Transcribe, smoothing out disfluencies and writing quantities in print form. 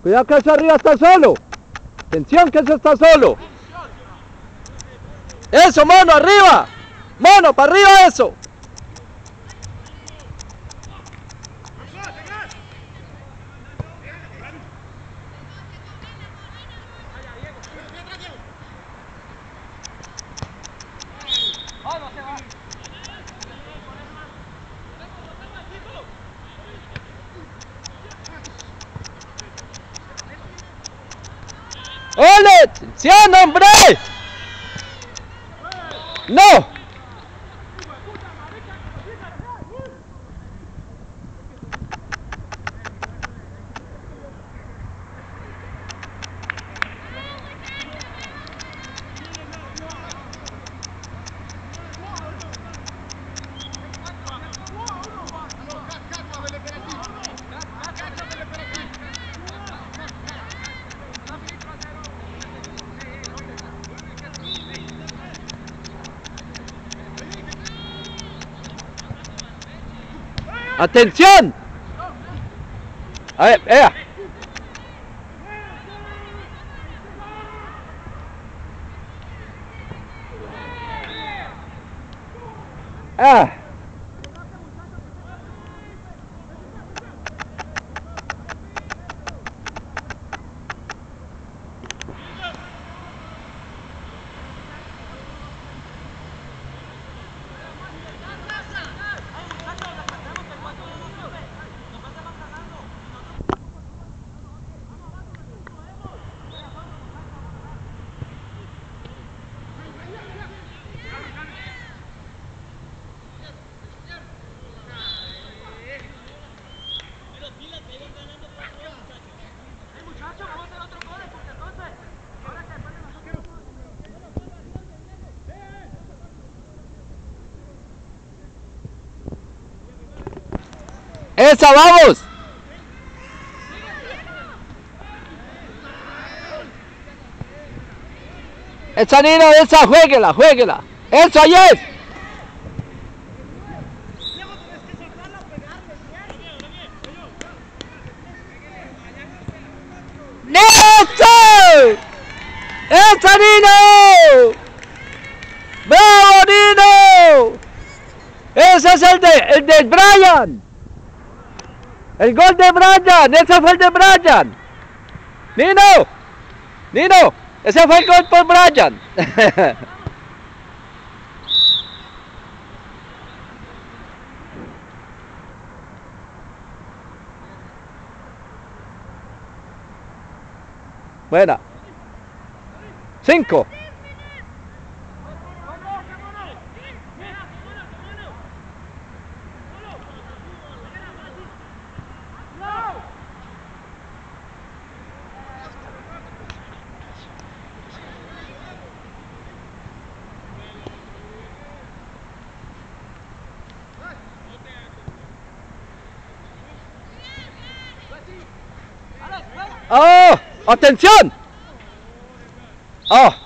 Cuidado que eso arriba está solo. Atención que eso está solo. Eso, mono, arriba. Mono, para arriba eso. ¡Ole! ¡Atención, hombre! ¡No! ¡Atención! A ver, vea. Ah. ¡Esa, vamos! ¡Esa, Nino, esa! ¡Juéguela, juéguela! ¡Eso, ahí es! ¡Eso! ¡Esa, Nino! ¡Bravo, Nino! ¡Ese es el de Brian! ¡El gol de Brian! ¡Ese fue el de Brian! ¡Nino! ¡Nino! ¡Ese fue el gol por Brian! Buena. 5. ¡Oh! ¡Atención! ¡Oh!